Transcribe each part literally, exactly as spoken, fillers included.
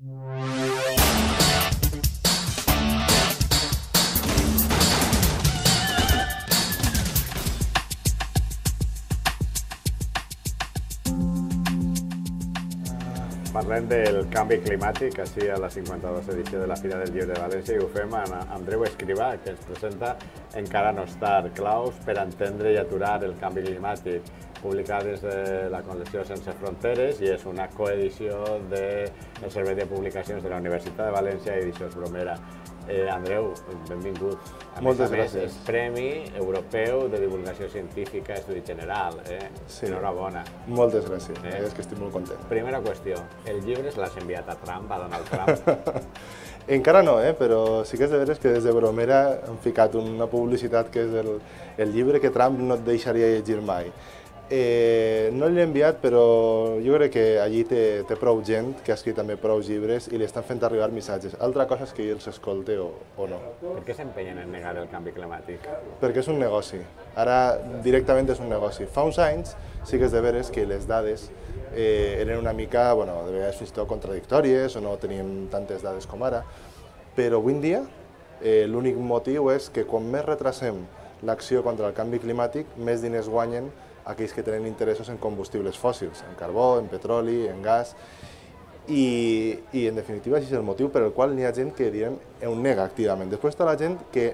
Parlem del canvi climàtic, així a la cinquanta-duena edició de la Fira del Llibre de València, i ho fem amb Andreu Escrivà, que ens presenta Encara no és tard, claus per entendre i aturar el canvi climàtic, publicat des de la col·lecció Sense Fronteres, i és una coedició del Servei de Publicacions de la Universitat de València i Edicions Bromera. Eh, Andreu, benvingut. A Moltes més a més, gràcies. és Premi Europeu de Divulgació Científica Estudi General. Eh? Sí. Enhorabona. Moltes gràcies, Eh? és que estic molt content. Primera qüestió, el llibre se l'has enviat a Trump, a Donald Trump? Encara no, eh? Però sí que és de veres que des de Bromera han ficat una publicitat que és el, el llibre que Trump no et deixaria llegir mai. Eh, no l'he enviat, però jo crec que allí té, té prou gent que ha escrit també prou llibres i li estan fent arribar missatges. Altra cosa és que ell s'escolte o, o no. Per què s'empenyen en negar el canvi climàtic? Perquè és un negoci. Ara directament és un negoci. Fa uns anys sí que és de veres que les dades eh, eren una mica, bueno, de vegades fins i tot contradictòries o no teníem tantes dades com ara, però avui en dia eh, l'únic motiu és que quan més retrasem l'acció contra el canvi climàtic, més diners guanyen aquells que tenen interessos en combustibles fòssils, en carbó, en petroli, en gas, i, i en definitiva això és el motiu per el qual n'hi ha gent que diem, ho nega activament. Després està la gent que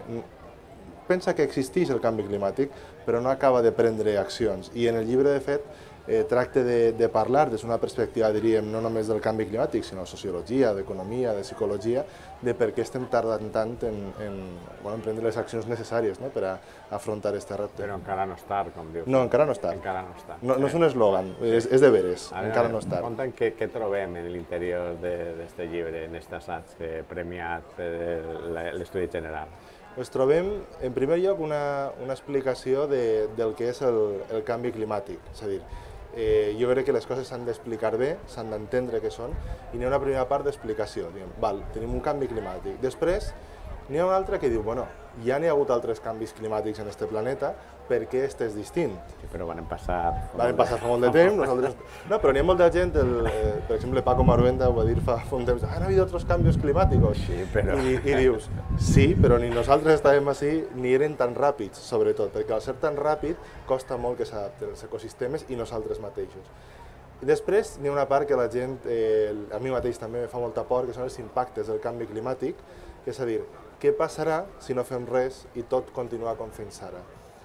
pensa que existeix el canvi climàtic però no acaba de prendre accions, i en el llibre de fet eh, tracta de, de parlar des d'una perspectiva, diríem, no només del canvi climàtic, sinó de sociologia, d'economia, de psicologia, de per què estem tardant tant en, en, bueno, en prendre les accions necessàries, no?, per a afrontar aquest repte. Però encara no és tard, com dius. No, encara no és tard. Encara no és tard. No, no és un eslògan, és, és de veres, A veure, encara no és tard. Conta'm què, què trobem en l'interior d'aquest llibre, en aquest assaig que premiat per l'Estudi General. Ens trobem, en primer lloc, una, una explicació de, del que és el, el canvi climàtic. És a dir, eh, jo crec que les coses s'han d'explicar bé, s'han d'entendre què són, i n'hi ha una primera part d'explicació. Val, tenim un canvi climàtic. Després, n'hi ha una altra que diu, bueno, ja n'hi ha hagut altres canvis climàtics en aquest planeta, per què este és distint? Sí, però van passar... Van passar fa molt de temps, nosaltres... No, però n'hi ha molta gent, el, eh, per exemple, Paco Maruenda ho va dir fa, fa un temps, han habido otros cambios climáticos. Sí, però... I, I dius, sí, però ni nosaltres estàvem així, ni eren tan ràpids, sobretot, perquè al ser tan ràpid costa molt que s'adapten els ecosistemes i nosaltres mateixos. I després n'hi ha una part que la gent, eh, a mi mateix també me fa molta por, que són els impactes del canvi climàtic, que és a dir, què passarà si no fem res i tot continua com fins ara?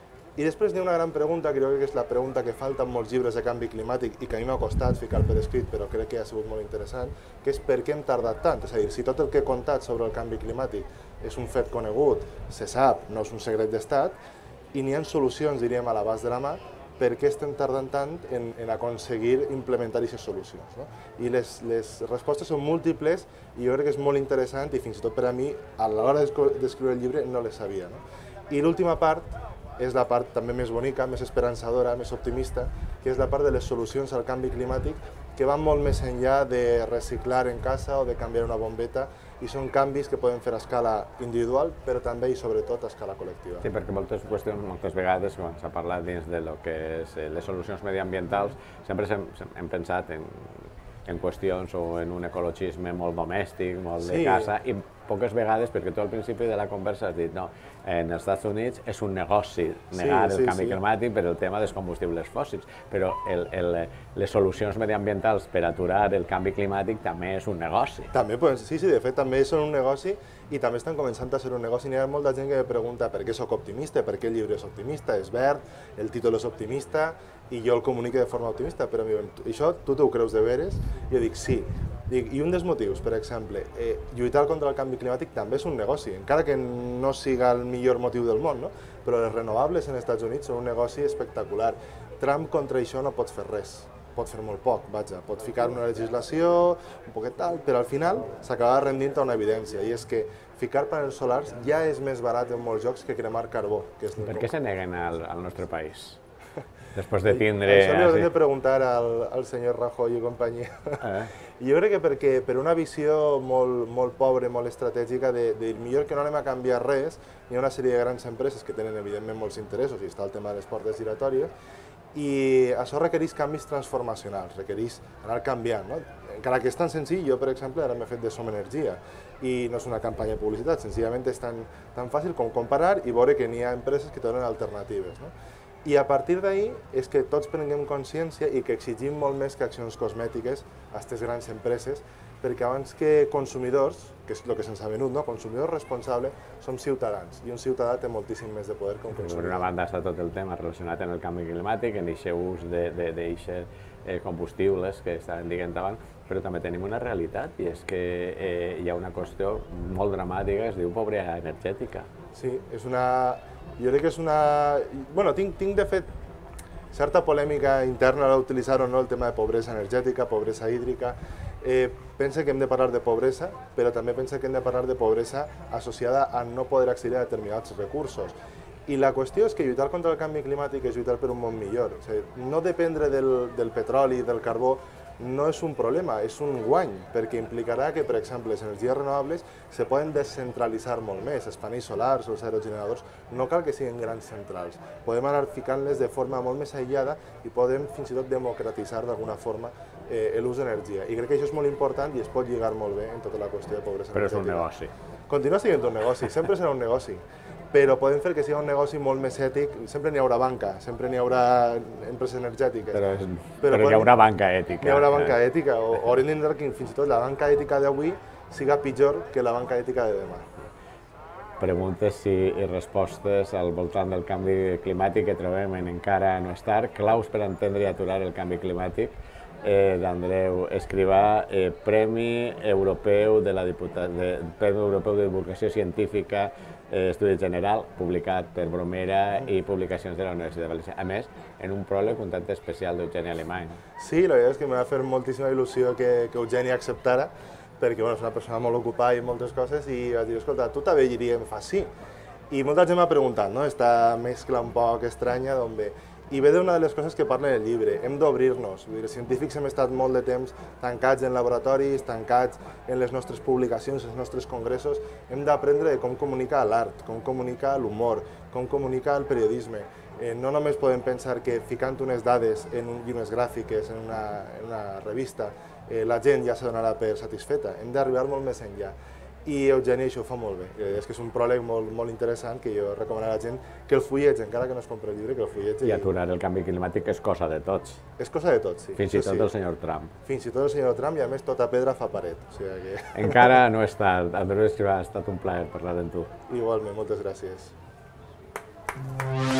I després n'hi ha una gran pregunta, que crec que és la pregunta que falta en molts llibres de canvi climàtic i que a mi m'ha costat ficar per escrit, però crec que ha sigut molt interessant, que és per què hem tardat tant? És a dir, si tot el que he contat sobre el canvi climàtic és un fet conegut, se sap, no és un secret d'estat, i n'hi ha solucions, diríem, a l'abast de la mà, per què estem tardant tant en, en aconseguir implementar aquestes solucions, no? I les, les respostes són múltiples i jo crec que és molt interessant i fins i tot per a mi, a l'hora d'escriure el llibre, no les sabia, no? I l'última part és la part també més bonica, més esperançadora, més optimista, que és la part de les solucions al canvi climàtic, que van molt més enllà de reciclar en casa o de canviar una bombeta, i són canvis que poden fer a escala individual, però també i sobretot a escala col·lectiva. Sí, perquè moltes qüestions, moltes vegades, quan s'ha parlat dins de lo que és les solucions mediambientals, sempre hem, hem pensat en, en qüestions o en un ecologisme molt domèstic, molt de Sí. casa, i poques vegades, perquè tu al principi de la conversa has dit, no, en els Estats Units és un negoci negar Sí, el sí, canvi sí. climàtic per el tema dels combustibles fòssils, però el, el, les solucions mediambientals per aturar el canvi climàtic també és un negoci. També, pues, sí, sí, de fet també són un negoci i també estan començant a ser un negoci. N'hi ha molta gent que me pregunta per què soc optimista, per què el llibre és optimista, és verd, el títol és optimista i jo el comunico de forma optimista, però mi diuen, això tu t'ho creus de veres? I jo dic, sí. Dic, i un dels motius, per exemple, eh, lluitar contra el canvi climàtic també és un negoci, encara que no siga el millor motiu del món, no? Però les renovables en els Estats Units són un negoci espectacular. Trump contra això no pot fer res, pot fer molt poc, vaja, pot ficar una legislació, un poquet tal, però al final s'acaba rendint a una evidència, i és que ficar panels solars ja és més barat en molts llocs que cremar carbó. Que és Per què se neguen al, al nostre país? Després de tindre... Això li hauríem de preguntar al, al senyor Rajoy i companyia. Eh? Jo crec que perquè per una visió molt, molt pobra, molt estratègica, de, de millor que no anem a canviar res, hi ha una sèrie de grans empreses que tenen evidentment molts interessos, i està el tema de les portes giratòries, i això requereix canvis transformacionals, requereix anar canviant. No? Encara que és tan senzill, jo per exemple ara m'he fet de Som Energia, i no és una campanya de publicitat, senzillament és tan, tan fàcil com comparar i veure que n'hi ha empreses que donen alternatives. No? I a partir d'ahir és que tots prenguem consciència i que exigim molt més que accions cosmètiques a aquestes grans empreses, perquè abans que consumidors, que és el que se'ns ha venut, no? Consumidors responsables, som ciutadans, i un ciutadà té moltíssim més de poder que un consumidor. Per una banda està tot el tema relacionat amb el canvi climàtic, en aquest ús d'aquests combustibles que estaven dient abans, però també tenim una realitat, i és que eh, hi ha una qüestió molt dramàtica, es diu pobresa energètica. Sí, és una... Jo crec que és una... Bueno, tinc, tinc de fet certa polèmica interna a utilitzar o no el tema de pobresa energètica, pobresa hídrica. Eh, penso que hem de parlar de pobresa, però també penso que hem de parlar de pobresa associada a no poder accedir a determinats recursos. I la qüestió és que lluitar contra el canvi climàtic és lluitar per un món millor. O sigui, no dependre del, del petroli, del carbó, no és un problema, és un guany, perquè implicarà que, per exemple, les energies renovables se poden descentralitzar molt més, els panells solars o els aerogeneradors, no cal que siguin grans centrals, podem anar ficant-les de forma molt més aïllada i podem fins i tot democratitzar d'alguna forma eh, l'ús d'energia. I crec que això és molt important i es pot lligar molt bé en tota la qüestió de pobresa Però energètica. Però és un negoci. Continua sent un negoci, sempre serà un negoci. Però podem fer que sigui un negoci molt més ètic, sempre n'hi haurà banca, sempre n'hi haurà empreses energètiques. Però, és, però, però hi haurà banca ètica. Hi haurà banca eh? ètica, o haurem d'entendre que fins i tot la banca ètica d'avui siga pitjor que la banca ètica de demà. Preguntes i respostes al voltant del canvi climàtic que trobem en Encara no és tard, claus per entendre i aturar el canvi climàtic, eh, d'Andreu Escrivà, eh, Premi Europeu de la Diputa... de... Premi Europeu de Divulgació Científica, eh, Estudi General, publicat per Bromera i Publicacions de la Universitat de València. A més, en un pròleg un tant especial d'Eugeni Alemany. Sí, la veritat és que m'ha fet moltíssima il·lusió que, que Eugeni acceptara, perquè bueno, és una persona molt ocupada i moltes coses, i vaig dir, escolta, tu també diria, em fa sí. I molta gent m'ha preguntat, no? Esta mescla un poc estranya d'on ve. I ve d'una de les coses que parla en el llibre, hem d'obrir-nos. Els científics hem estat molt de temps tancats en laboratoris, tancats en les nostres publicacions, els nostres congressos. Hem d'aprendre com comunicar l'art, com comunicar l'humor, com comunicar el periodisme. Eh, no només podem pensar que ficant unes dades en un, i unes gràfiques en una, en una revista eh, la gent ja se donarà per satisfeta, hem d'arribar molt més enllà. I Eugeni això ho fa molt bé, és que és un pròleg molt, molt interessant que jo recomanaré a la gent que el fullegi, encara que no es compri el llibre, que el fullegi. I aturar el canvi climàtic és cosa de tots. És cosa de tots, sí. Fins i tot el senyor Trump. Fins i tot el senyor Trump, i a més tota pedra fa paret. O sigui que... Encara no és tard. Andreu Escrivà, ha estat un plaer parlar amb tu. Igualment, moltes gràcies.